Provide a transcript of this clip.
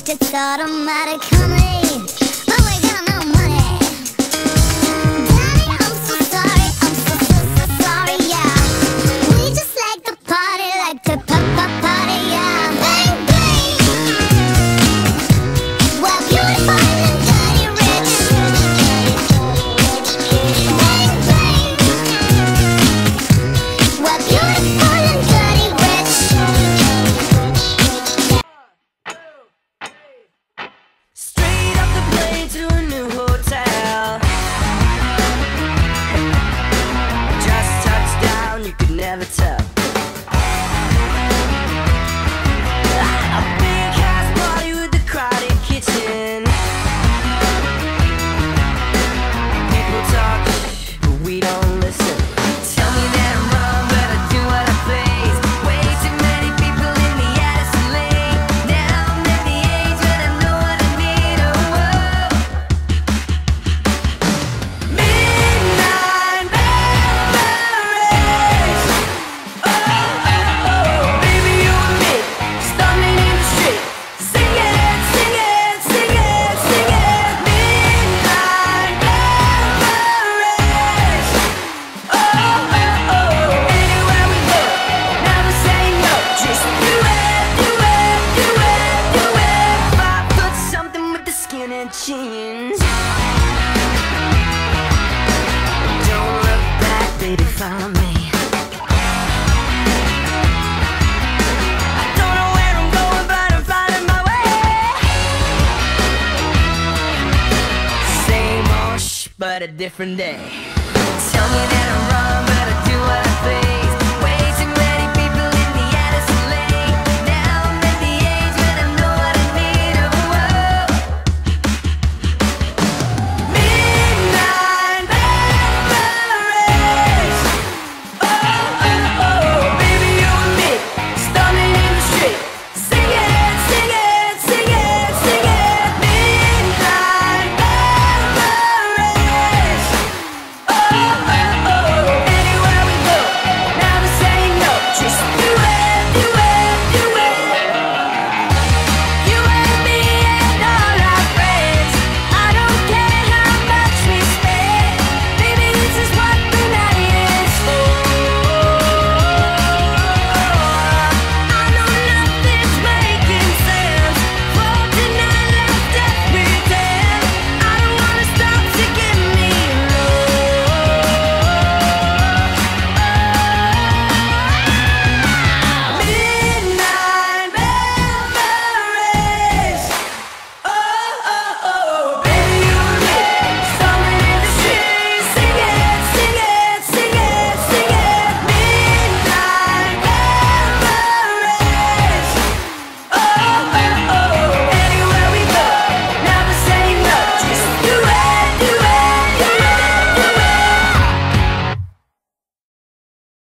it's automatic, honey. But we got no money. Daddy, I'm so sorry, I'm so sorry, yeah. We just like to party, like to party, yeah. Bling, bling. We're beautiful and dirty rich. Bling, bling. We're beautiful and dirty rich. Straight off the plane to a new hotel. Just touched down, you could never tell. A big house party with a crowded kitchen. People talk, but we don't listen. Tell me that I'm wrong, but I do what I please. Way too many people in the Addison Lane. Now I'm at the age when I know what I need. Oh, midnight memories. Oh, baby, you and me, stumbling in the street, singing, singing, singing, singing. Midnight memories. Anywhere we go, never say no. Just do it, do it, do it, do it. 5 foot something with the skin and jeans. Don't look back, baby, follow me. I don't know where I'm going, but I'm finding my way. Same old but a different day. Tell me that I'm